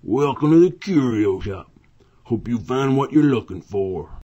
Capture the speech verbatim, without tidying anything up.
Welcome to the Curio Shop. Hope you find what you're looking for.